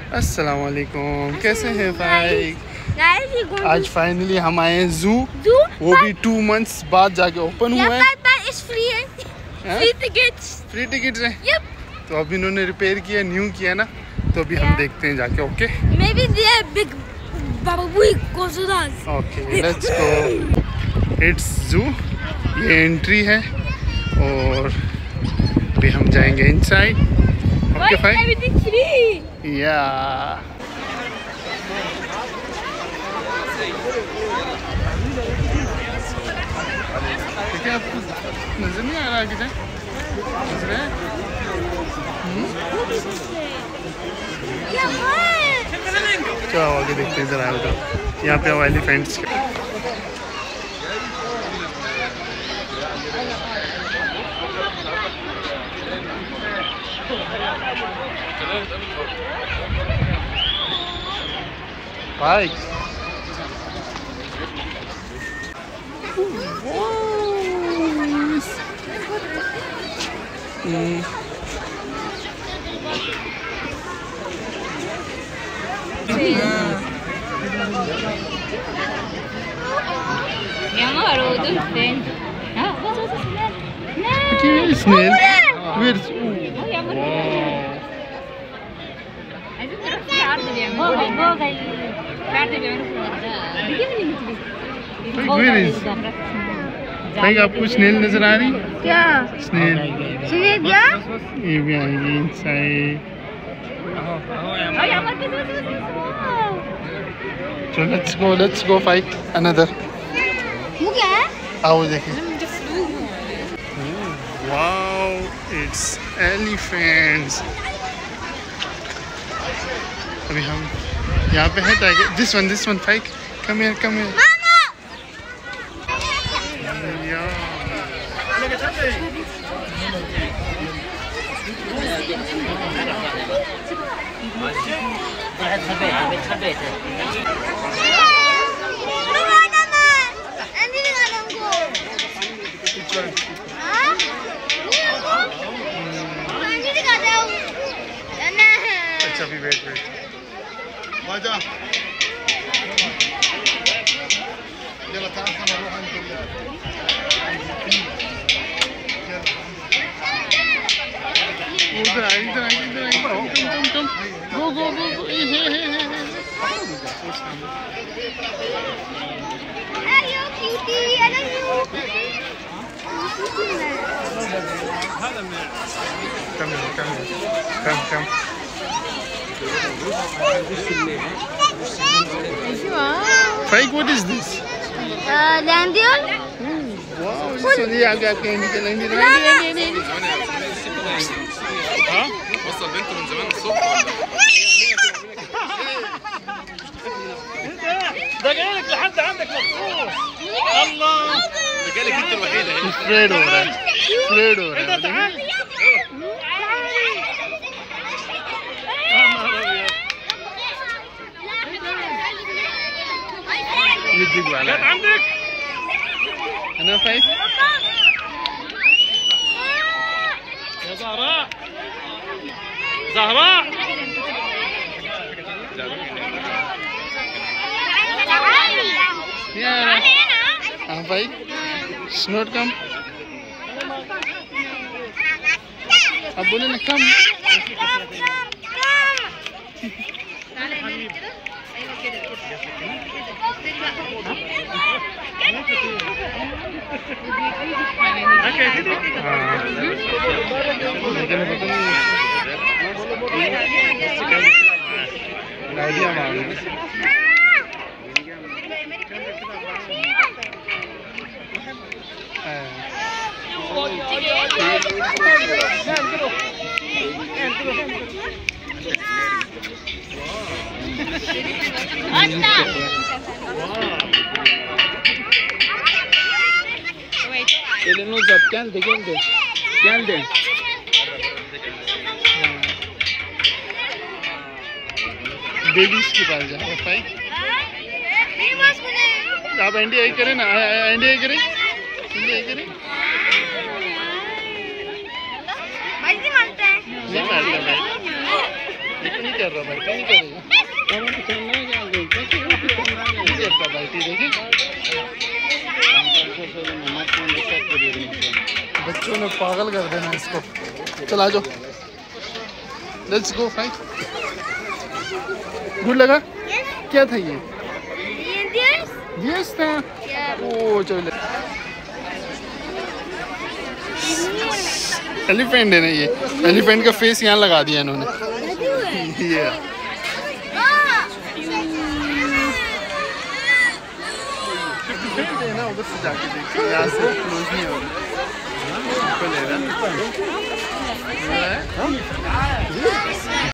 अस्सलाम वालेकुम, कैसे हैं फ़ाइक? आज फाइनली हम आए हैं ज़ू, वो भी 2 months बाद जाके ओपन हुआ है। फ्री टिकट्स हैं। तो अभी इन्होंने रिपेयर किया, न्यू किया ना, तो अभी हम देखते हैं जाके। Okay okay, let's go. It's zoo, ये एंट्री है और अभी हम जाएंगे इनसाइड। ओके फाइक? या ठीक है, आपको नजर नहीं आ रहा किधर नजर है? क्या आगे देखते हैं जरा उधर, यहाँ पे elephants. Faiq. Snail. Where's Faiq, आपको स्नेल नजर आ रही? क्या स्नेल? स्नेल क्या? ये भी आएगी इनसाइड। चलो लेट्स गो Faiq, अनदर। वो क्या है? आओ देखिए। Wow, it's elephants. अभी हम यहाँ पे है tiger. This one Faiq, come here. अच्छा भी वेट बाजा इधर कम गो कम Faiq, what is this? Landion. Wow, ये आगे निकल। ها؟ وصل بنته من زمان الصبح. ده جايلك لحد عندك مخصوص. الله، ده جايلك انت الوحيده هنا. فريدو ده تعال. يدق على عندك. انا Faiq. يا زهراء يا Faiq, snort come. अब बोले ना कम। Geldi. बेबीज के पास जाओ Faiq। आप एंडी आई करें ना, एंडी आई करें। नहीं मारता भाई। नहीं कर रहा भाई, नहीं करेगा। नहीं करता भाई, देखिए बच्चों ने पागल कर देना इसको। चला जाओ, लेट्स गो फाइक। गुड लगा? क्या था ये? यस था। ओ चलो, एलिफेंट है ना ये। एलिफेंट का फेस यहाँ लगा दिया इन्होंने। ये ना उधर से जाके देखिए, यहाँ से क्लोज नहीं हो रहा।